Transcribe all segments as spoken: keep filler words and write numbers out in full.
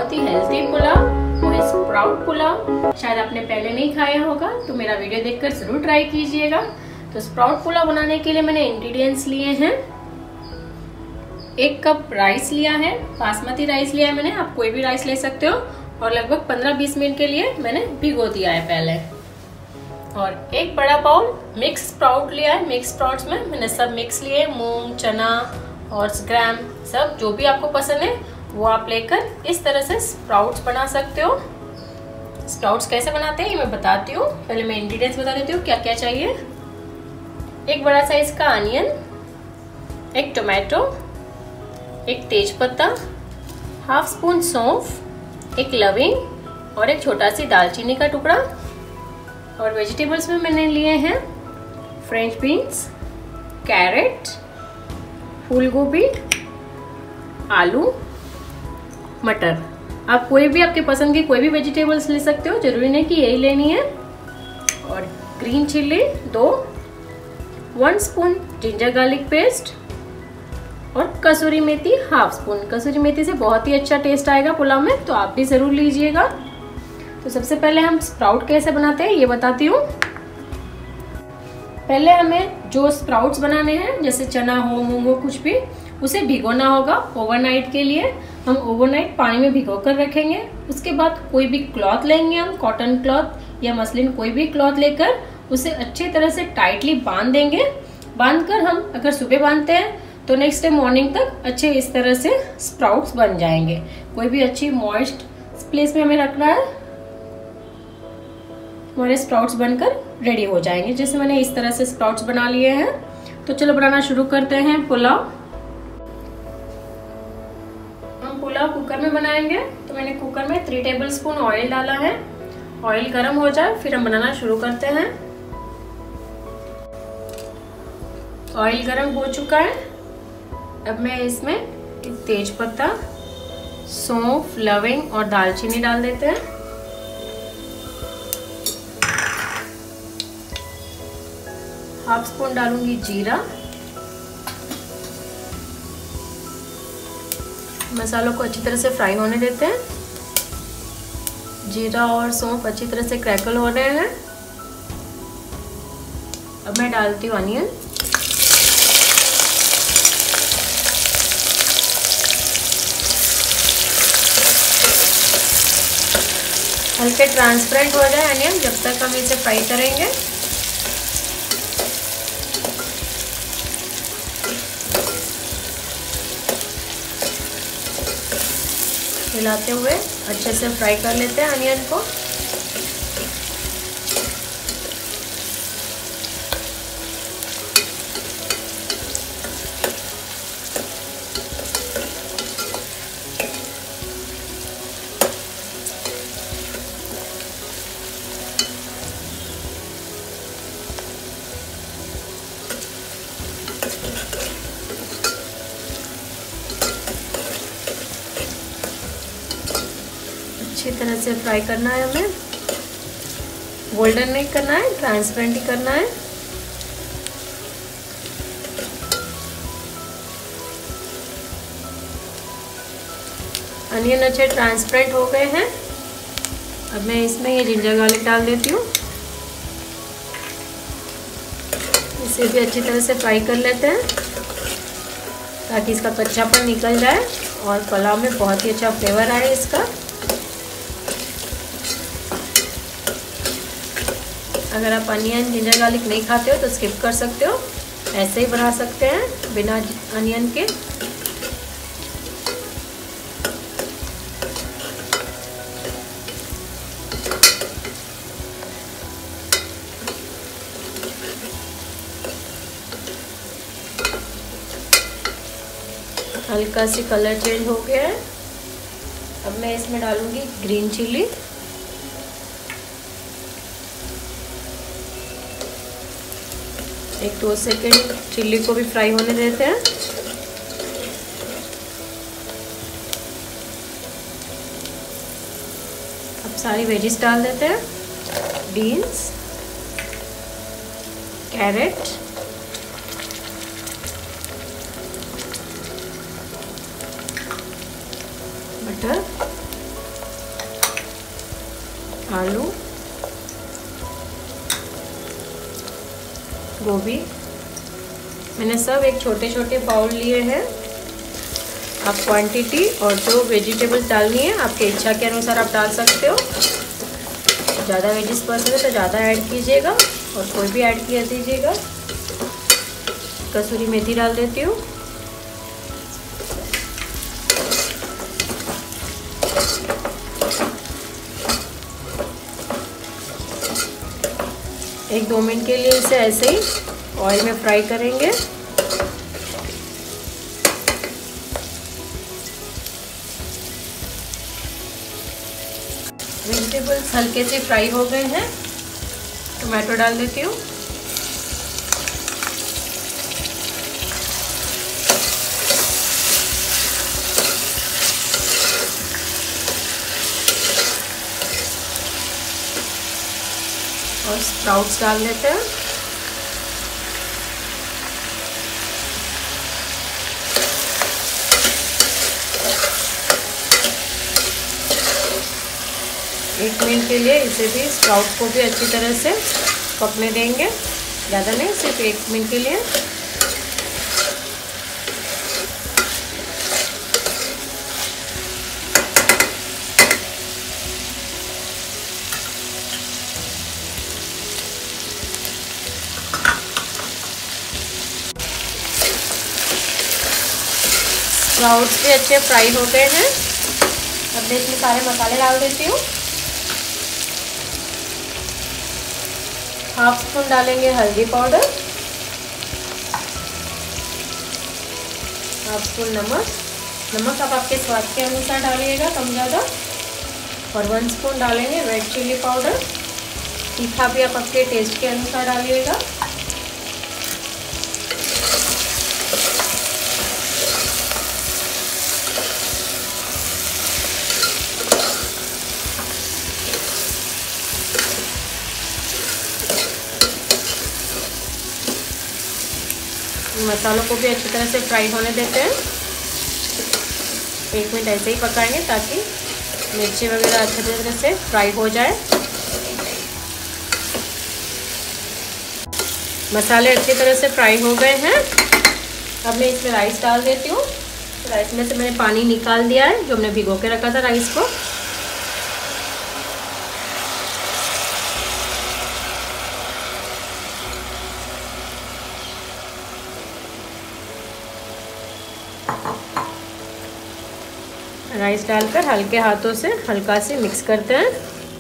बहुत ही हेल्थी पुलाव, वो है स्प्राउट पुलाव। शायद आपने पहले नहीं खाया होगा तो मेरा वीडियो देखकर जरूर ट्राई कीजिएगा। तो स्प्राउट पुलाव बनाने के लिए मैंने इंग्रेडिएंट्स लिए हैं। एक कप राइस लिया है, बासमती राइस लिया है मैंने, आप कोई भी राइस ले सकते हो। और लगभग पंद्रह बीस मिनट के लिए मैंने भिगो दिया है पहले। और एक बड़ा बाउल मिक्स स्प्राउट लिया है। मिक्स स्प्राउट्स में मैंने सब मिक्स लिए, मूंग, चना और ग्राम, सब जो भी आपको पसंद है वो आप लेकर इस तरह से स्प्राउट्स बना सकते हो। स्प्राउट्स कैसे बनाते हैं ये मैं बताती हूँ। पहले मैं इंग्रेडिएंट्स बता देती हूँ क्या क्या चाहिए। एक बड़ा साइज का अनियन, एक टोमेटो, एक तेज पत्ता, हाफ स्पून सौंफ, एक लविंग और एक छोटा सी दालचीनी का टुकड़ा। और वेजिटेबल्स में मैंने लिए हैं फ्रेंच बीन्स, कैरेट, फूल गोभी, आलू, मटर। आप कोई भी आपके पसंद की कोई भी वेजिटेबल्स ले सकते हो, जरूरी नहीं कि यही लेनी है। और ग्रीन चिल्ली दो, one spoon ginger garlic paste और कसूरी मेथी हाफ स्पून। कसूरी मेथी से बहुत ही अच्छा टेस्ट आएगा पुलाव में, तो आप भी जरूर लीजिएगा। तो सबसे पहले हम स्प्राउट कैसे बनाते हैं ये बताती हूँ। पहले हमें जो स्प्राउट्स बनाने हैं, जैसे चना हो, मूंग हो, कुछ भी, उसे भिगोना होगा ओवरनाइट के लिए। हम ओवरनाइट पानी में भिगो कर रखेंगे। उसके बाद कोई भी क्लॉथ लेंगे, हम कॉटन क्लॉथ या मसलिन कोई भी क्लॉथ लेकर उसे अच्छी तरह से टाइटली बांध देंगे। बांधकर हम अगर सुबह बांधते हैं तो नेक्स्ट डे मॉर्निंग तक अच्छे इस तरह से स्प्राउट्स बन जाएंगे। कोई भी अच्छी मॉइस्ट प्लेस में हमें रखना है, हमारे स्प्राउट्स बनकर रेडी हो जाएंगे। जैसे मैंने इस तरह से स्प्राउट्स बना लिए हैं। तो चलो बनाना शुरू करते हैं पुलाव। हम पुलाव कुकर में बनाएंगे, तो मैंने कुकर में थ्री टेबल स्पून ऑयल डाला है। ऑयल गर्म हो जाए फिर हम बनाना शुरू करते हैं। ऑयल गर्म हो चुका है। अब मैं इसमें तेज पत्ता, सौंफ, लविंग और दालचीनी डाल देते हैं। हाफ स्पून डालूंगी जीरा। मसालों को अच्छी तरह से फ्राई होने देते हैं। जीरा और सौंफ अच्छी तरह से क्रैकल हो रहे हैं। अब मैं डालती हूँ अनियन। हल्के ट्रांसपेरेंट हो जाए अनियन, जब तक हम इसे फ्राई करेंगे। हिलाते हुए अच्छे से फ्राई कर लेते हैं अनियन को। अच्छी तरह से फ्राई करना है हमें। गोल्डन नहीं करना है, ट्रांसपेरेंट ही करना है। अनियन अच्छे ट्रांसपेरेंट हो गए हैं। अब मैं इसमें ये जिंजर गार्लिक डाल देती हूँ। इसे भी अच्छी तरह से फ्राई कर लेते हैं ताकि इसका कच्चापन निकल जाए और पुलाव में बहुत ही अच्छा फ्लेवर आए इसका। अगर आप अनियन जिंजर गार्लिक नहीं खाते हो तो स्किप कर सकते हो, ऐसे ही बना सकते हैं बिना अनियन के। हल्का सी कलर चेंज हो गया है। अब मैं इसमें डालूंगी ग्रीन चिल्ली। एक दो सेकेंड चिल्ली को भी फ्राई होने देते हैं। अब सारी वेजिस डाल देते हैं। बीन्स, कैरेट, मटर आलू, गोभी, मैंने सब एक छोटे छोटे बाउल लिए हैं। आप क्वांटिटी और जो वेजिटेबल्स डालनी है आपके इच्छा के अनुसार आप डाल सकते हो। ज़्यादा वेजिस पसंद है तो ज़्यादा ऐड कीजिएगा और कोई भी ऐड किया दीजिएगा। कसूरी मेथी डाल देती हूँ। एक दो मिनट के लिए इसे ऐसे ही ऑयल में फ्राई करेंगे। वेजिटेबल्स हल्के से फ्राई हो गए हैं। टमाटो डाल देती हूँ। और स्प्राउट्स डाल देते हैं। एक मिनट के लिए इसे भी स्प्राउट को भी अच्छी तरह से पकने देंगे, ज़्यादा नहीं, सिर्फ एक मिनट के लिए। स्प्राउट्स भी अच्छे फ्राई हो गए हैं। अब मैं इसमें सारे मसाले डाल देती हूँ। हाफ स्पून डालेंगे हल्दी पाउडर, हाफ स्पून नमक, नमक आप आपके स्वाद के अनुसार डालिएगा, कम ज़्यादा, और वन स्पून डालेंगे रेड चिली पाउडर। तीखा भी आप आपके टेस्ट के अनुसार डालिएगा। मसालों को भी अच्छी तरह से फ्राई होने देते हैं। एक मिनट ऐसे ही पकाएंगे ताकि मिर्ची वगैरह अच्छी तरह से फ्राई हो जाए। मसाले अच्छी तरह से फ्राई हो गए हैं। अब मैं इसमें राइस डाल देती हूँ। राइस में से मैंने पानी निकाल दिया है जो हमने भिगो के रखा था राइस को। राइस डालकर हल्के हाथों से हल्का से मिक्स करते हैं।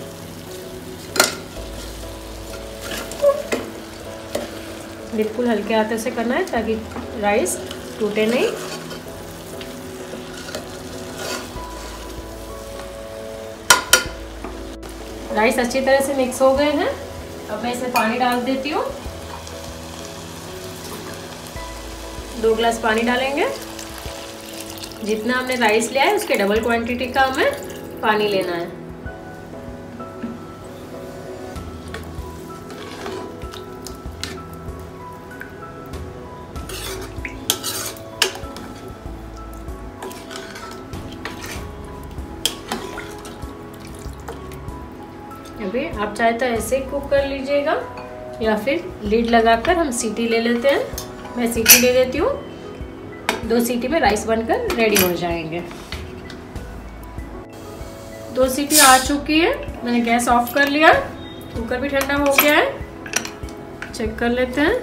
बिल्कुल हल्के हाथों से करना है ताकि राइस टूटे नहीं। राइस अच्छी तरह से मिक्स हो गए हैं। अब मैं इसमें पानी डाल देती हूँ। दो ग्लास पानी डालेंगे। जितना हमने राइस लिया है उसके डबल क्वांटिटी का हमें पानी लेना है। अभी आप चाहे तो ऐसे ही कुक कर लीजिएगा या फिर लीड लगाकर हम सीटी ले लेते हैं। मैं सीटी ले लेती हूँ। दो सीटी में राइस बनकर रेडी हो जाएंगे। दो सीटी आ चुकी है। मैंने गैस ऑफ कर लिया। कुकर भी ठंडा हो गया है। चेक कर लेते हैं।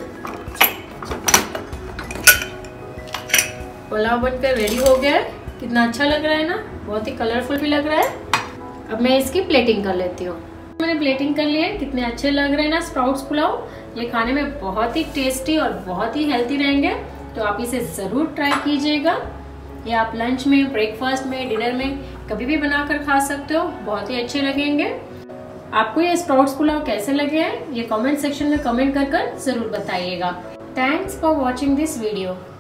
पुलाव बनकर रेडी हो गया है। कितना अच्छा लग रहा है ना, बहुत ही कलरफुल भी लग रहा है। अब मैं इसकी प्लेटिंग कर लेती हूँ। मैंने प्लेटिंग कर लिया है। कितने अच्छे लग रहे हैं ना स्प्राउट्स पुलाव। ये खाने में बहुत ही टेस्टी और बहुत ही हेल्थी रहेंगे, तो आप इसे ज़रूर ट्राई कीजिएगा। ये आप लंच में, ब्रेकफास्ट में, डिनर में कभी भी बनाकर खा सकते हो। बहुत ही अच्छे लगेंगे। आपको ये स्प्राउट्स पुलाव कैसे लगे हैं ये कमेंट सेक्शन में कमेंट कर कर ज़रूर बताइएगा। Thanks for watching this video.